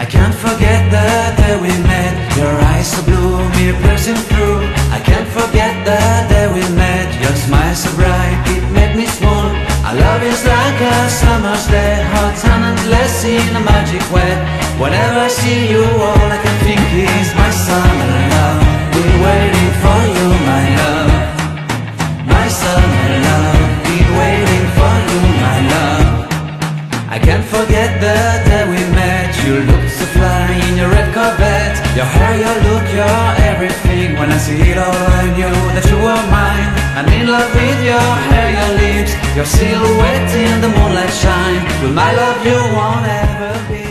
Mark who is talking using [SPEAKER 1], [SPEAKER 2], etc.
[SPEAKER 1] I can't forget the day we met. Your eyes so blue, me piercing through. I can't forget the day we met. Your smile so bright, it made me swoon. Our love is like a summer's day, hot and endless in a magic way. Whenever I see you, all I can think is my summer love. Been waiting for you, my love. My summer love. Been waiting for you, my love. I can't forget the day we met. You looked so fly in your red Corvette. Your hair, your look, your everything. When I see it all, I knew that you were mine. I'm in love with your hair, your lips, your silhouette in the moonlight shine. With my love you won't ever be.